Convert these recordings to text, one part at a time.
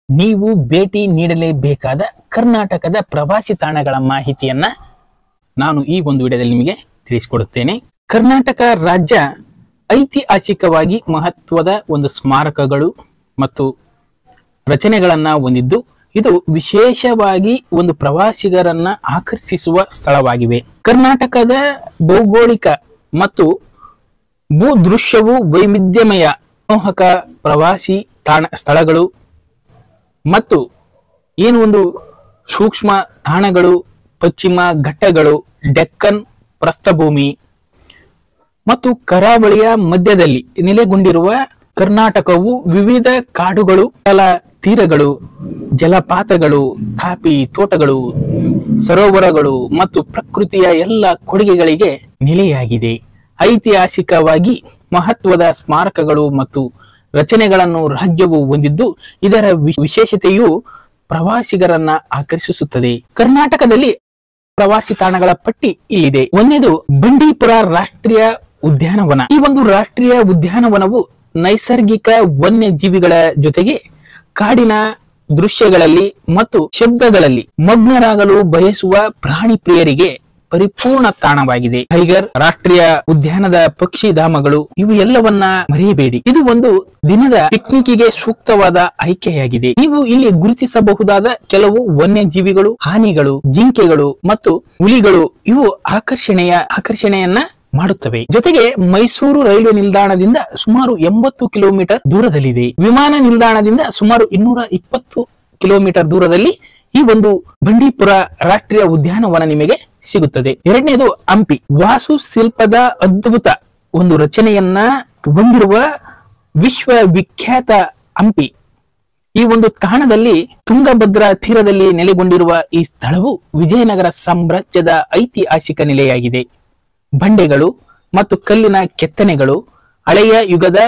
ನೀವು ಭೇಟಿ ನೀಡಲೇಬೇಕಾದ ಕರ್ನಾಟಕದ ಪ್ರವಾಸಿ ತಾಣಗಳ ಮಾಹಿತಿಯನ್ನ ನಾನು ಈ ಒಂದು ವಿಡಿಯೋದಲ್ಲಿ ನಿಮಗೆ ತಿಳಿಸಿಕೊಡುತ್ತೇನೆ. ಕರ್ನಾಟಕ ರಾಜ್ಯ ಐತಿಹಾಸಿಕವಾಗಿ ಮಹತ್ವದ ಒಂದು ಸ್ಮಾರಕಗಳು ಮತ್ತು ರಚನೆಗಳನ್ನ ಹೊಂದಿದ್ದು, ಇದು ವಿಶೇಷವಾಗಿ ಒಂದು ಪ್ರವಾಸಿಗರನ್ನ ಆಕರ್ಷಿಸುವ ಸ್ಥಳವಾಗಿವೆ. ಕರ್ನಾಟಕದ ಭೌಗೋಳಿಕ ಮತ್ತು ಭೂದೃಶ್ಯವು ವೈವಿಧ್ಯಮಯ ಮನೋಹಕ ಪ್ರವಾಸಿ ತಾಣ ಸ್ಥಳಗಳು ಮತ್ತು ಒಂದು ಸೂಕ್ಷ್ಮ ತಾಣಗಳು, ಪಶ್ಚಿಮ ಘಟ್ಟಗಳು, ಡೆಕ್ಕನ್ ಪ್ರಸ್ಥಭೂಮಿ ಮತ್ತು ಕರಾವಳಿಯ ಮಧ್ಯದಲ್ಲಿ ನೆಲೆಗೊಂಡಿರುವ ಕರ್ನಾಟಕವು ವಿವಿಧ ಕಾಡುಗಳು, ಜಲ ತೀರಗಳು, ಜಲಪಾತಗಳು, ಕಾಫಿ ತೋಟಗಳು, ಸರೋವರಗಳು ಮತ್ತು ಪ್ರಕೃತಿಯ ಎಲ್ಲ ಕೊಡುಗೆಗಳಿಗೆ ನೆಲೆಯಾಗಿದೆ. ಐತಿಹಾಸಿಕವಾಗಿ ಮಹತ್ವದ ಸ್ಮಾರಕಗಳು ಮತ್ತು ರಚನೆಗಳನ್ನು ರಾಜ್ಯವು ಹೊಂದಿದ್ದು, ಇದರ ವಿಶೇಷತೆಯು ಪ್ರವಾಸಿಗರನ್ನ ಆಕರ್ಷಿಸುತ್ತದೆ. ಕರ್ನಾಟಕದಲ್ಲಿ ಪ್ರವಾಸಿ ತಾಣಗಳ ಪಟ್ಟಿ ಇಲ್ಲಿದೆ. ಒಂದನೇದು ಬಂಡೀಪುರ ರಾಷ್ಟ್ರೀಯ ಉದ್ಯಾನವನ. ಈ ಒಂದು ರಾಷ್ಟ್ರೀಯ ಉದ್ಯಾನವನವು ನೈಸರ್ಗಿಕ ವನ್ಯಜೀವಿಗಳ ಜೊತೆಗೆ ಕಾಡಿನ ದೃಶ್ಯಗಳಲ್ಲಿ ಮತ್ತು ಶಬ್ದಗಳಲ್ಲಿ ಮಗ್ನರಾಗಲು ಬಯಸುವ ಪ್ರಾಣಿ ಪ್ರಿಯರಿಗೆ ಪರಿಪೂರ್ಣ ತಾಣವಾಗಿದೆ. ಟೈಗರ್ ರಾಷ್ಟ್ರೀಯ ಉದ್ಯಾನದ ಪಕ್ಷಿಧಾಮಗಳು, ಇವು ಎಲ್ಲವನ್ನ ಮರೆಯಬೇಡಿ. ಇದು ಒಂದು ದಿನದ ಪಿಕ್ನಿಕ್ಗೆ ಸೂಕ್ತವಾದ ಆಯ್ಕೆಯಾಗಿದೆ. ನೀವು ಇಲ್ಲಿ ಗುರುತಿಸಬಹುದಾದ ಕೆಲವು ವನ್ಯಜೀವಿಗಳು, ಆನೆಗಳು, ಜಿಂಕೆಗಳು ಮತ್ತು ಹುಲಿಗಳು ಇವು ಆಕರ್ಷಣೆಯನ್ನ ಮಾಡುತ್ತವೆ. ಜೊತೆಗೆ ಮೈಸೂರು ರೈಲ್ವೆ ನಿಲ್ದಾಣದಿಂದ ಸುಮಾರು 80 ಕಿಲೋಮೀಟರ್ ದೂರದಲ್ಲಿದೆ. ವಿಮಾನ ನಿಲ್ದಾಣದಿಂದ ಸುಮಾರು 220 ಕಿಲೋಮೀಟರ್ ದೂರದಲ್ಲಿ ಈ ಒಂದು ಬಂಡೀಪುರ ರಾಷ್ಟ್ರೀಯ ಉದ್ಯಾನವನ ನಿಮಗೆ ಸಿಗುತ್ತದೆ. ಎರಡನೇದು ಹಂಪಿ. ವಾಸ್ತುಶಿಲ್ಪದ ಅದ್ಭುತ ಒಂದು ರಚನೆಯನ್ನ ಹೊಂದಿರುವ ವಿಶ್ವವಿಖ್ಯಾತ ಹಂಪಿ. ಈ ಒಂದು ತಾಣದಲ್ಲಿ ತುಂಗಭದ್ರಾ ತೀರದಲ್ಲಿ ನೆಲೆಗೊಂಡಿರುವ ಈ ಸ್ಥಳವು ವಿಜಯನಗರ ಸಾಮ್ರಾಜ್ಯದ ಐತಿಹಾಸಿಕ ನೆಲೆಯಾಗಿದೆ. ಬಂಡೆಗಳು ಮತ್ತು ಕಲ್ಲಿನ ಕೆತ್ತನೆಗಳು ಹಳೆಯ ಯುಗದ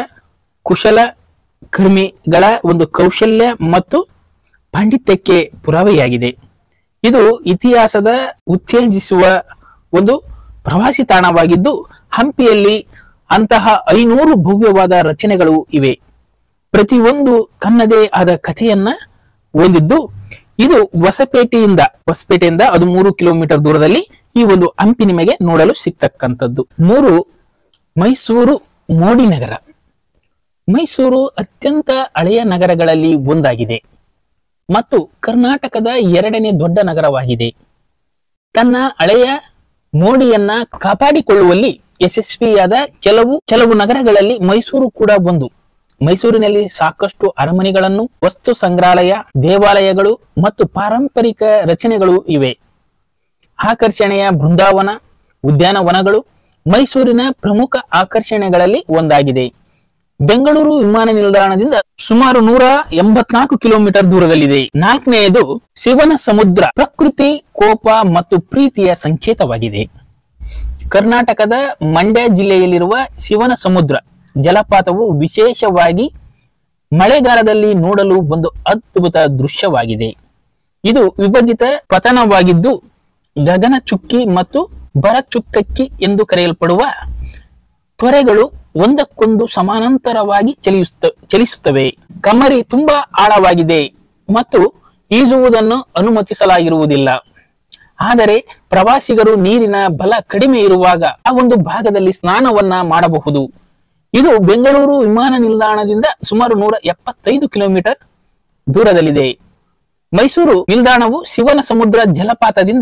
ಕುಶಲಕರ್ಮಿಗಳ ಒಂದು ಕೌಶಲ್ಯ ಮತ್ತು ಪಾಂಡಿತ್ಯಕ್ಕೆ ಪುರಾವೆಯಾಗಿದೆ. ಇದು ಇತಿಹಾಸದ ಉತ್ತೇಜಿಸುವ ಒಂದು ಪ್ರವಾಸಿ ತಾಣವಾಗಿದ್ದು, ಹಂಪಿಯಲ್ಲಿ ಅಂತಹ 500 ಭವ್ಯವಾದ ರಚನೆಗಳು ಇವೆ. ಪ್ರತಿಯೊಂದು ತನ್ನದೇ ಆದ ಕಥೆಯನ್ನ ಹೊಂದಿದ್ದು, ಇದು ಹೊಸಪೇಟೆಯಿಂದ 13 ಕಿಲೋಮೀಟರ್ ದೂರದಲ್ಲಿ ಈ ಒಂದು ಹಂಪಿ ನಿಮಗೆ ನೋಡಲು ಸಿಗ್ತಕ್ಕಂಥದ್ದು. 3 ಮೈಸೂರು ಮೋಡಿ ನಗರ. ಮೈಸೂರು ಅತ್ಯಂತ ಹಳೆಯ ನಗರಗಳಲ್ಲಿ ಒಂದಾಗಿದೆ ಮತ್ತು ಕರ್ನಾಟಕದ 2ನೇ ದೊಡ್ಡ ನಗರವಾಗಿದೆ. ತನ್ನ ಹಳೆಯ ಮೋಡಿಯನ್ನ ಕಾಪಾಡಿಕೊಳ್ಳುವಲ್ಲಿ ಯಶಸ್ವಿಯಾದ ಕೆಲವು ನಗರಗಳಲ್ಲಿ ಮೈಸೂರು ಕೂಡ ಒಂದು. ಮೈಸೂರಿನಲ್ಲಿ ಸಾಕಷ್ಟು ಅರಮನೆಗಳನ್ನು, ವಸ್ತು ಸಂಗ್ರಹಾಲಯ, ದೇವಾಲಯಗಳು ಮತ್ತು ಪಾರಂಪರಿಕ ರಚನೆಗಳು ಇವೆ. ಆಕರ್ಷಣೆಯ ಬೃಂದಾವನ, ಉದ್ಯಾನವನಗಳು ಮೈಸೂರಿನ ಪ್ರಮುಖ ಆಕರ್ಷಣೆಗಳಲ್ಲಿ ಒಂದಾಗಿದೆ. ಬೆಂಗಳೂರು ವಿಮಾನ ನಿಲ್ದಾಣದಿಂದ ಸುಮಾರು 184 ಕಿಲೋಮೀಟರ್ ದೂರದಲ್ಲಿದೆ. 4ನೇದು ಶಿವನ ಸಮುದ್ರ. ಪ್ರಕೃತಿ, ಕೋಪ ಮತ್ತು ಪ್ರೀತಿಯ ಸಂಕೇತವಾಗಿದೆ. ಕರ್ನಾಟಕದ ಮಂಡ್ಯ ಜಿಲ್ಲೆಯಲ್ಲಿರುವ ಶಿವನ ಸಮುದ್ರ ಜಲಪಾತವು ವಿಶೇಷವಾಗಿ ಮಳೆಗಾಲದಲ್ಲಿ ನೋಡಲು ಒಂದು ಅದ್ಭುತ ದೃಶ್ಯವಾಗಿದೆ. ಇದು ವಿಭಜಿತ ಪತನವಾಗಿದ್ದು, ಗಗನ ಚುಕ್ಕಿ ಮತ್ತು ಬರಚುಕ್ಕಿ ಎಂದು ಕರೆಯಲ್ಪಡುವ ತೊರೆಗಳು ಒಂದಕ್ಕೊಂದು ಸಮಾನಾಂತರವಾಗಿ ಚಲಿಸುತ್ತವೆ. ಕಮರಿ ತುಂಬಾ ಆಳವಾಗಿದೆ ಮತ್ತು ಈಜುವುದನ್ನು ಅನುಮತಿಸಲಾಗಿರುವುದಿಲ್ಲ. ಆದರೆ ಪ್ರವಾಸಿಗರು ನೀರಿನ ಬಲ ಕಡಿಮೆ ಇರುವಾಗ ಆ ಒಂದು ಭಾಗದಲ್ಲಿ ಸ್ನಾನವನ್ನ ಮಾಡಬಹುದು. ಇದು ಬೆಂಗಳೂರು ವಿಮಾನ ನಿಲ್ದಾಣದಿಂದ ಸುಮಾರು 175 ಕಿಲೋಮೀಟರ್ ದೂರದಲ್ಲಿದೆ. ಮೈಸೂರು ನಿಲ್ದಾಣವು ಶಿವನ ಸಮುದ್ರ ಜಲಪಾತದಿಂದ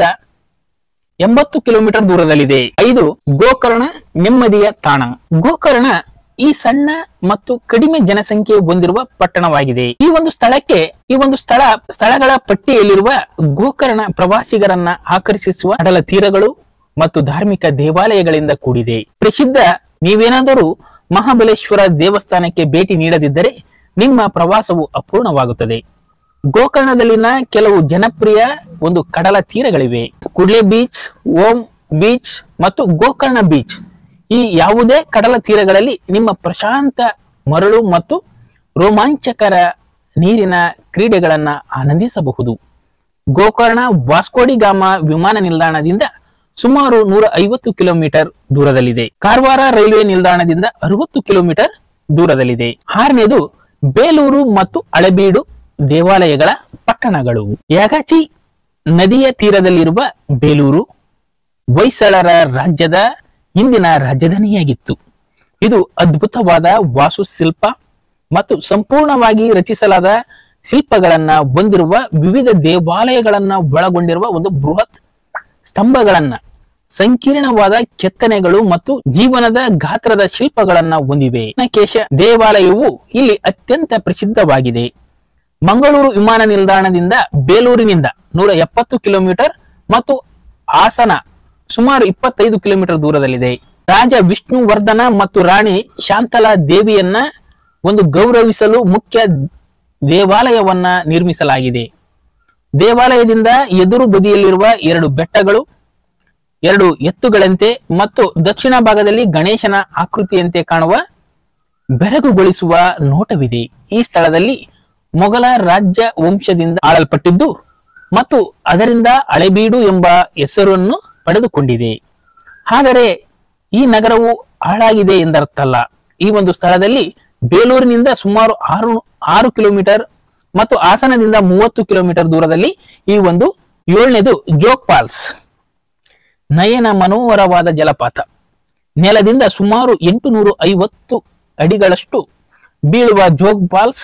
80 ಕಿಲೋಮೀಟರ್ ದೂರದಲ್ಲಿದೆ. 5 ಗೋಕರ್ಣ ನೆಮ್ಮದಿಯ ತಾಣ. ಗೋಕರ್ಣ ಈ ಸಣ್ಣ ಮತ್ತು ಕಡಿಮೆ ಜನಸಂಖ್ಯೆ ಹೊಂದಿರುವ ಪಟ್ಟಣವಾಗಿದೆ. ಈ ಒಂದು ಸ್ಥಳಗಳ ಪಟ್ಟಿಯಲ್ಲಿರುವ ಗೋಕರ್ಣ ಪ್ರವಾಸಿಗರನ್ನ ಆಕರ್ಷಿಸುವ ಕಡಲ ತೀರಗಳು ಮತ್ತು ಧಾರ್ಮಿಕ ದೇವಾಲಯಗಳಿಂದ ಕೂಡಿದೆ. ಪ್ರಸಿದ್ಧ ನೀವೇನಾದರೂ ಮಹಾಬಲೇಶ್ವರ ದೇವಸ್ಥಾನಕ್ಕೆ ಭೇಟಿ ನೀಡದಿದ್ದರೆ ನಿಮ್ಮ ಪ್ರವಾಸವು ಅಪೂರ್ಣವಾಗುತ್ತದೆ. ಗೋಕರ್ಣದಲ್ಲಿನ ಕೆಲವು ಜನಪ್ರಿಯ ಒಂದು ಕಡಲ ತೀರಗಳಿವೆ. ಕುಡ್ಲೆ ಬೀಚ್, ಓಂ ಬೀಚ್ ಮತ್ತು ಗೋಕರ್ಣ ಬೀಚ್. ಈ ಯಾವುದೇ ಕಡಲ ತೀರಗಳಲ್ಲಿ ನಿಮ್ಮ ಪ್ರಶಾಂತ ಮರಳು ಮತ್ತು ರೋಮಾಂಚಕರ ನೀರಿನ ಕ್ರೀಡೆಗಳನ್ನ ಆನಂದಿಸಬಹುದು. ಗೋಕರ್ಣ ವಾಸ್ಕೋಡಿಗಾಮ ವಿಮಾನ ನಿಲ್ದಾಣದಿಂದ ಸುಮಾರು 150 ಕಿಲೋಮೀಟರ್ ದೂರದಲ್ಲಿದೆ. ಕಾರವಾರ ರೈಲ್ವೆ ನಿಲ್ದಾಣದಿಂದ 60 ಕಿಲೋಮೀಟರ್ ದೂರದಲ್ಲಿದೆ. 6ನೇದು ಬೇಲೂರು ಮತ್ತು ಹಳೆಬೀಡು ದೇವಾಲಯಗಳ ಪಟ್ಟಣಗಳು. ಯಾಗಾಚಿ ನದಿಯ ತೀರದಲ್ಲಿರುವ ಬೇಲೂರು ಹೊಯ್ಸಳರ ರಾಜ್ಯದ ಇಂದಿನ ರಾಜಧಾನಿಯಾಗಿತ್ತು. ಇದು ಅದ್ಭುತವಾದ ವಾಸ್ತುಶಿಲ್ಪ ಮತ್ತು ಸಂಪೂರ್ಣವಾಗಿ ರಚಿಸಲಾದ ಶಿಲ್ಪಗಳನ್ನ ಹೊಂದಿರುವ ವಿವಿಧ ದೇವಾಲಯಗಳನ್ನ ಒಳಗೊಂಡಿರುವ ಒಂದು ಬೃಹತ್ ಸ್ತಂಭಗಳನ್ನ, ಸಂಕೀರ್ಣವಾದ ಕೆತ್ತನೆಗಳು ಮತ್ತು ಜೀವನದ ಗಾತ್ರದ ಶಿಲ್ಪಗಳನ್ನ ಹೊಂದಿವೆ. ಚೆನ್ನಕೇಶ ದೇವಾಲಯವು ಇಲ್ಲಿ ಅತ್ಯಂತ ಪ್ರಸಿದ್ಧವಾಗಿದೆ. ಮಂಗಳೂರು ವಿಮಾನ ನಿಲ್ದಾಣದಿಂದ ಬೇಲೂರಿನಿಂದ 170 ಕಿಲೋಮೀಟರ್ ಮತ್ತು ಹಾಸನ ಸುಮಾರು 25 ಕಿಲೋಮೀಟರ್ ದೂರದಲ್ಲಿದೆ. ರಾಜ ವಿಷ್ಣುವರ್ಧನ ಮತ್ತು ರಾಣಿ ಶಾಂತಲಾ ದೇವಿಯನ್ನ ಒಂದು ಗೌರವಿಸಲು ಮುಖ್ಯ ದೇವಾಲಯವನ್ನ ನಿರ್ಮಿಸಲಾಗಿದೆ. ದೇವಾಲಯದಿಂದ ಎದುರು ಬದಿಯಲ್ಲಿರುವ 2 ಬೆಟ್ಟಗಳು 2 ಎತ್ತುಗಳಂತೆ ಮತ್ತು ದಕ್ಷಿಣ ಭಾಗದಲ್ಲಿ ಗಣೇಶನ ಆಕೃತಿಯಂತೆ ಕಾಣುವ ಬೆರಗುಗೊಳಿಸುವ ನೋಟವಿದೆ. ಈ ಸ್ಥಳದಲ್ಲಿ ಮೊಘಲ ರಾಜ್ಯ ವಂಶದಿಂದ ಆಳಲ್ಪಟ್ಟಿದ್ದು ಮತ್ತು ಅದರಿಂದ ಹಳೆಬೀಡು ಎಂಬ ಹೆಸರನ್ನು ಪಡೆದುಕೊಂಡಿದೆ. ಆದರೆ ಈ ನಗರವು ಹಾಳಾಗಿದೆ ಎಂದರ್ಥಲ್ಲ. ಈ ಒಂದು ಸ್ಥಳದಲ್ಲಿ ಬೇಲೂರಿನಿಂದ ಸುಮಾರು 6 ಕಿಲೋಮೀಟರ್ ಮತ್ತು ಹಾಸನದಿಂದ 30 ಕಿಲೋಮೀಟರ್ ದೂರದಲ್ಲಿ ಈ ಒಂದು 7ನೇದು ಜೋಗ್ ಫಾಲ್ಸ್, ನಯನ ಮನೋಹರವಾದ ಜಲಪಾತ. ನೆಲದಿಂದ ಸುಮಾರು 850 ಅಡಿಗಳಷ್ಟು ಬೀಳುವ ಜೋಗ್ ಫಾಲ್ಸ್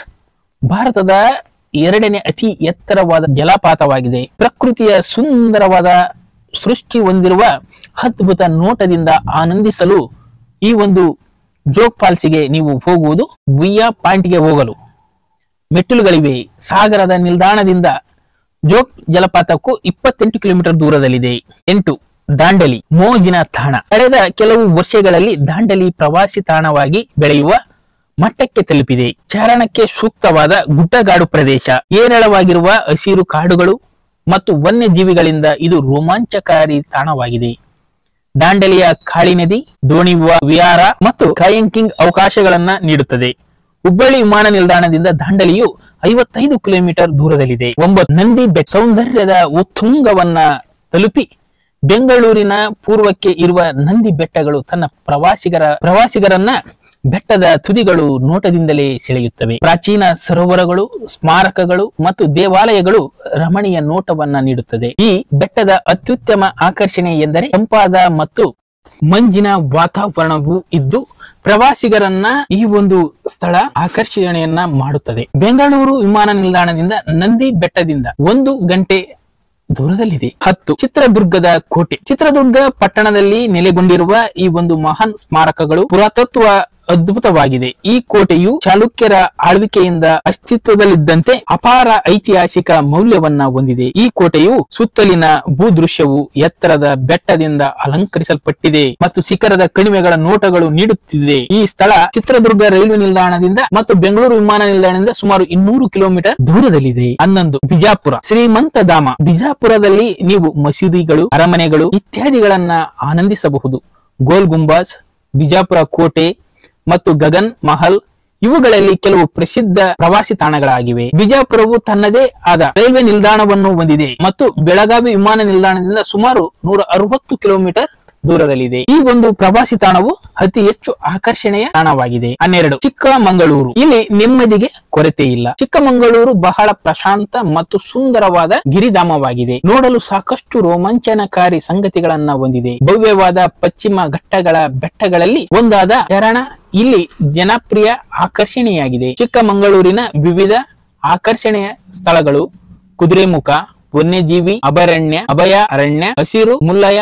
ಭಾರತದ 2ನೇ ಅತಿ ಎತ್ತರವಾದ ಜಲಪಾತವಾಗಿದೆ. ಪ್ರಕೃತಿಯ ಸುಂದರವಾದ ಸೃಷ್ಟಿ ಹೊಂದಿರುವ ಅದ್ಭುತ ನೋಟದಿಂದ ಆನಂದಿಸಲು ಈ ಒಂದು ಜೋಗ್ ಫಾಲ್ಸ್ಗೆ ನೀವು ಹೋಗುವುದು. ಗುಯ್ಯಾ ಪಾಯಿಂಟ್ಗೆ ಹೋಗಲು ಮೆಟ್ಟಿಲುಗಳಿವೆ. ಸಾಗರದ ನಿಲ್ದಾಣದಿಂದ ಜೋಗ್ ಜಲಪಾತಕ್ಕೂ 28 ಕಿಲೋಮೀಟರ್ ದೂರದಲ್ಲಿದೆ. 8 ದಾಂಡಲಿ ಮೋಜಿನ ತಾಣ. ಕಳೆದ ಕೆಲವು ವರ್ಷಗಳಲ್ಲಿ ದಾಂಡಲಿ ಪ್ರವಾಸಿ ತಾಣವಾಗಿ ಬೆಳೆಯುವ ಮಟ್ಟಕ್ಕೆ ತಲುಪಿದೆ. ಚಾರಣಕ್ಕೆ ಸೂಕ್ತವಾದ ಗುಡ್ಡಗಾಡು ಪ್ರದೇಶ, ಹೇರಳವಾಗಿರುವ ಹಸಿರು ಕಾಡುಗಳು ಮತ್ತು ವನ್ಯಜೀವಿಗಳಿಂದ ಇದು ರೋಮಾಂಚಕಾರಿ ತಾಣವಾಗಿದೆ. ದಾಂಡಲಿಯ ಕಾಳಿ ನದಿ ದೋಣಿ ವಿಹಾರ ಮತ್ತು ಕಯಾಕಿಂಗ್ ಅವಕಾಶಗಳನ್ನ ನೀಡುತ್ತದೆ. ಹುಬ್ಬಳ್ಳಿ ವಿಮಾನ ನಿಲ್ದಾಣದಿಂದ ದಾಂಡಲಿಯು 55 ಕಿಲೋಮೀಟರ್ ದೂರದಲ್ಲಿದೆ. 9 ನಂದಿ ಬೆಟ್ಟ ಸೌಂದರ್ಯದ ಉತ್ತುಂಗವನ್ನ ತಲುಪಿ ಬೆಂಗಳೂರಿನ ಪೂರ್ವಕ್ಕೆ ಇರುವ ನಂದಿ ಬೆಟ್ಟಗಳು ತನ್ನ ಪ್ರವಾಸಿಗರನ್ನ ಬೆಟ್ಟದ ತುದಿಗಳು ನೋಟದಿಂದಲೇ ಸೆಳೆಯುತ್ತವೆ. ಪ್ರಾಚೀನ ಸರೋವರಗಳು, ಸ್ಮಾರಕಗಳು ಮತ್ತು ದೇವಾಲಯಗಳು ರಮಣೀಯ ನೋಟವನ್ನ ನೀಡುತ್ತದೆ. ಈ ಬೆಟ್ಟದ ಅತ್ಯುತ್ತಮ ಆಕರ್ಷಣೆ ಎಂದರೆ ತಂಪಾದ ಮತ್ತು ಮಂಜಿನ ವಾತಾವರಣವು ಇದ್ದು ಪ್ರವಾಸಿಗರನ್ನ ಈ ಒಂದು ಸ್ಥಳ ಆಕರ್ಷಣೆಯನ್ನ ಮಾಡುತ್ತದೆ. ಬೆಂಗಳೂರು ವಿಮಾನ ನಿಲ್ದಾಣದಿಂದ ನಂದಿ ಬೆಟ್ಟದಿಂದ 1 ಗಂಟೆ ದೂರದಲ್ಲಿದೆ. 10 ಚಿತ್ರದುರ್ಗದ ಕೋಟೆ. ಚಿತ್ರದುರ್ಗ ಪಟ್ಟಣದಲ್ಲಿ ನೆಲೆಗೊಂಡಿರುವ ಈ ಒಂದು ಮಹಾನ್ ಸ್ಮಾರಕಗಳು ಪುರಾತತ್ವ ಅದ್ಭುತವಾಗಿದೆ. ಈ ಕೋಟೆಯು ಚಾಲುಕ್ಯರ ಆಳ್ವಿಕೆಯಿಂದ ಅಸ್ತಿತ್ವದಲ್ಲಿದ್ದಂತೆ ಅಪಾರ ಐತಿಹಾಸಿಕ ಮೌಲ್ಯವನ್ನ ಹೊಂದಿದೆ. ಈ ಕೋಟೆಯು ಸುತ್ತಲಿನ ಭೂದೃಶ್ಯವು ಎತ್ತರದ ಬೆಟ್ಟದಿಂದ ಅಲಂಕರಿಸಲ್ಪಟ್ಟಿದೆ ಮತ್ತು ಶಿಖರದ ಕಣಿವೆಗಳ ನೋಟಗಳು ನೀಡುತ್ತಿದೆ. ಈ ಸ್ಥಳ ಚಿತ್ರದುರ್ಗ ರೈಲ್ವೆ ನಿಲ್ದಾಣದಿಂದ ಮತ್ತು ಬೆಂಗಳೂರು ವಿಮಾನ ನಿಲ್ದಾಣದಿಂದ ಸುಮಾರು 200 ಕಿಲೋಮೀಟರ್ ದೂರದಲ್ಲಿದೆ. 11 ಬಿಜಾಪುರ ಶ್ರೀಮಂತ ಧಾಮ. ಬಿಜಾಪುರದಲ್ಲಿ ನೀವು ಮಸೀದಿಗಳು, ಅರಮನೆಗಳು ಇತ್ಯಾದಿಗಳನ್ನ ಆನಂದಿಸಬಹುದು. ಗೋಲ್ ಗುಂಬಾಜ್, ಬಿಜಾಪುರ ಕೋಟೆ ಮತ್ತು ಗಗನ್ ಮಹಲ್ ಇವುಗಳಲ್ಲಿ ಕೆಲವು ಪ್ರಸಿದ್ಧ ಪ್ರವಾಸಿ ತಾಣಗಳಾಗಿವೆ. ಬಿಜಾಪುರವು ತನ್ನದೇ ಆದ ರೈಲ್ವೆ ನಿಲ್ದಾಣವನ್ನು ಹೊಂದಿದೆ ಮತ್ತು ಬೆಳಗಾವಿ ವಿಮಾನ ನಿಲ್ದಾಣದಿಂದ ಸುಮಾರು 160 ಕಿಲೋಮೀಟರ್ ದೂರದಲ್ಲಿದೆ. ಈ ಒಂದು ಪ್ರವಾಸಿ ತಾಣವು ಅತಿ ಹೆಚ್ಚು ಆಕರ್ಷಣೆಯ ತಾಣವಾಗಿದೆ. 12 ಚಿಕ್ಕಮಗಳೂರು. ಇಲ್ಲಿ ನೆಮ್ಮದಿಗೆ ಕೊರತೆ ಇಲ್ಲ. ಚಿಕ್ಕಮಗಳೂರು ಬಹಳ ಪ್ರಶಾಂತ ಮತ್ತು ಸುಂದರವಾದ ಗಿರಿಧಾಮವಾಗಿದೆ. ನೋಡಲು ಸಾಕಷ್ಟು ರೋಮಾಂಚನಕಾರಿ ಸಂಗತಿಗಳನ್ನ ಹೊಂದಿದೆ. ಭವ್ಯವಾದ ಪಶ್ಚಿಮ ಘಟ್ಟಗಳ ಬೆಟ್ಟಗಳಲ್ಲಿ ಒಂದಾದ ಶರಣ ಇಲ್ಲಿ ಜನಪ್ರಿಯ ಆಕರ್ಷಣೆಯಾಗಿದೆ. ಚಿಕ್ಕಮಗಳೂರಿನ ವಿವಿಧ ಆಕರ್ಷಣೆಯ ಸ್ಥಳಗಳು ಕುದುರೆಮುಖ ವನ್ಯಜೀವಿ ಅಭಯ ಅರಣ್ಯ, ಹಸಿರು ಮುಲ್ಲಯ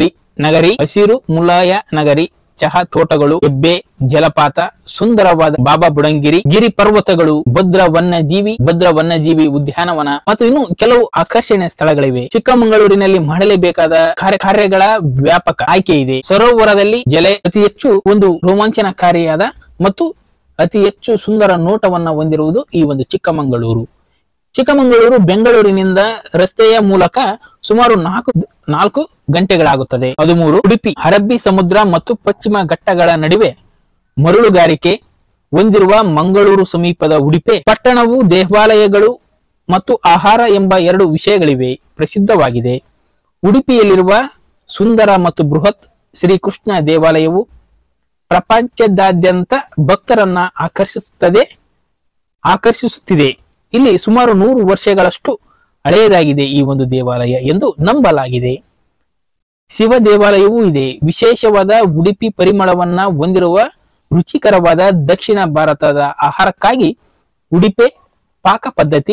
ನಗರಿ, ಹಸಿರು ಮುಲಾಯ ನಗರಿ, ಚಹಾ ತೋಟಗಳು, ಹೆಬ್ಬೆ ಜಲಪಾತ, ಸುಂದರವಾದ ಬಾಬಾ ಬುಡಂಗಿರಿ ಗಿರಿ ಪರ್ವತಗಳು, ಭದ್ರ ವನ್ಯಜೀವಿ ಉದ್ಯಾನವನ ಮತ್ತು ಇನ್ನು ಕೆಲವು ಆಕರ್ಷಣೀಯ ಸ್ಥಳಗಳಿವೆ. ಚಿಕ್ಕಮಗಳೂರಿನಲ್ಲಿ ಮಾಡಲೇಬೇಕಾದ ಕಾರ್ಯಗಳ ವ್ಯಾಪಕ ಆಯ್ಕೆ ಇದೆ. ಸರೋವರದಲ್ಲಿ ಜಲ ಅತಿ ಹೆಚ್ಚು ಒಂದು ರೋಮಾಂಚನಕಾರಿಯಾದ ಮತ್ತು ಅತಿ ಹೆಚ್ಚು ಸುಂದರ ನೋಟವನ್ನ ಹೊಂದಿರುವುದು ಈ ಒಂದು ಚಿಕ್ಕಮಗಳೂರು. ಚಿಕ್ಕಮಗಳೂರು ಬೆಂಗಳೂರಿನಿಂದ ರಸ್ತೆಯ ಮೂಲಕ ಸುಮಾರು 4 ಗಂಟೆಗಳಾಗುತ್ತದೆ. 13 ಉಡುಪಿ. ಅರಬ್ಬಿ ಸಮುದ್ರ ಮತ್ತು ಪಶ್ಚಿಮ ಘಟ್ಟಗಳ ನಡುವೆ ಮರಳುಗಾರಿಕೆ ಹೊಂದಿರುವ ಮಂಗಳೂರು ಸಮೀಪದ ಉಡುಪಿ ಪಟ್ಟಣವು ದೇವಾಲಯಗಳು ಮತ್ತು ಆಹಾರ ಎಂಬ 2 ವಿಷಯಗಳಿವೆ ಪ್ರಸಿದ್ಧವಾಗಿದೆ. ಉಡುಪಿಯಲ್ಲಿರುವ ಸುಂದರ ಮತ್ತು ಬೃಹತ್ ಶ್ರೀಕೃಷ್ಣ ದೇವಾಲಯವು ಪ್ರಪಂಚದಾದ್ಯಂತ ಭಕ್ತರನ್ನ ಆಕರ್ಷಿಸುತ್ತಿದೆ. ಇಲ್ಲಿ ಸುಮಾರು 100 ವರ್ಷಗಳಷ್ಟು ಹಳೆಯದಾಗಿದೆ ಈ ಒಂದು ದೇವಾಲಯ ಎಂದು ನಂಬಲಾಗಿದೆ. ಶಿವ ದೇವಾಲಯವೂ ಇದೆ. ವಿಶೇಷವಾದ ಉಡುಪಿ ಪರಿಮಳವನ್ನ ಹೊಂದಿರುವ ರುಚಿಕರವಾದ ದಕ್ಷಿಣ ಭಾರತದ ಆಹಾರಕ್ಕಾಗಿ ಉಡುಪಿ ಪಾಕ ಪದ್ಧತಿ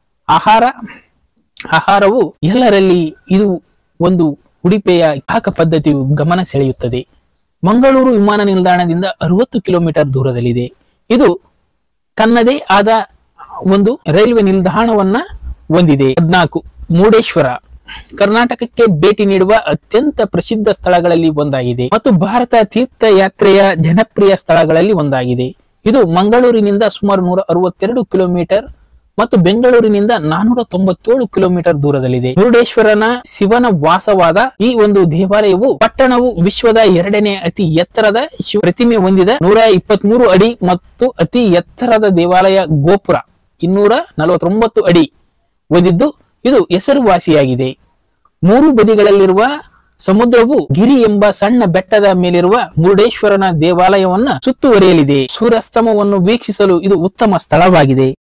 ಆಹಾರವು ಎಲ್ಲರಲ್ಲಿ ಇದು ಒಂದು ಉಡುಪಿಯ ಪಾಕ ಪದ್ಧತಿಯು ಗಮನ ಸೆಳೆಯುತ್ತದೆ. ಮಂಗಳೂರು ವಿಮಾನ ನಿಲ್ದಾಣದಿಂದ 60 ಕಿಲೋಮೀಟರ್ ದೂರದಲ್ಲಿದೆ. ಇದು ತನ್ನದೇ ಆದ ಒಂದು ರೈಲ್ವೆ ನಿಲ್ದಾಣವನ್ನ ಹೊಂದಿದೆ. 14 ಮುರುಡೇಶ್ವರ ಕರ್ನಾಟಕಕ್ಕೆ ಭೇಟಿ ನೀಡುವ ಅತ್ಯಂತ ಪ್ರಸಿದ್ಧ ಸ್ಥಳಗಳಲ್ಲಿ ಒಂದಾಗಿದೆ ಮತ್ತು ಭಾರತ ತೀರ್ಥಯಾತ್ರೆಯ ಜನಪ್ರಿಯ ಸ್ಥಳಗಳಲ್ಲಿ ಒಂದಾಗಿದೆ. ಇದು ಮಂಗಳೂರಿನಿಂದ ಸುಮಾರು 162 ಕಿಲೋಮೀಟರ್ ಮತ್ತು ಬೆಂಗಳೂರಿನಿಂದ 497 ಕಿಲೋಮೀಟರ್ ದೂರದಲ್ಲಿದೆ. ಮುರುಡೇಶ್ವರನ ಶಿವನ ವಾಸವಾದ ಈ ಒಂದು ದೇವಾಲಯವು ಪಟ್ಟಣವು ವಿಶ್ವದ 2ನೇ ಅತಿ ಎತ್ತರದ ಶಿವ ಪ್ರತಿಮೆ ಹೊಂದಿದ 123 ಅಡಿ ಮತ್ತು ಅತಿ ಎತ್ತರದ ದೇವಾಲಯ ಗೋಪುರ 249 ಅಡಿ ಹೊಂದಿದ್ದು ಇದು ಹೆಸರುವಾಸಿಯಾಗಿದೆ. 3 ಬದಿಗಳಲ್ಲಿರುವ ಸಮುದ್ರವು ಗಿರಿ ಎಂಬ ಸಣ್ಣ ಬೆಟ್ಟದ ಮೇಲಿರುವ ಮುರುಡೇಶ್ವರನ ದೇವಾಲಯವನ್ನ ಸುತ್ತುವರಿಯಲಿದೆ. ಸೂರ್ಯಾಸ್ತಮವನ್ನು ವೀಕ್ಷಿಸಲು ಇದು ಉತ್ತಮ ಸ್ಥಳವಾಗಿದೆ.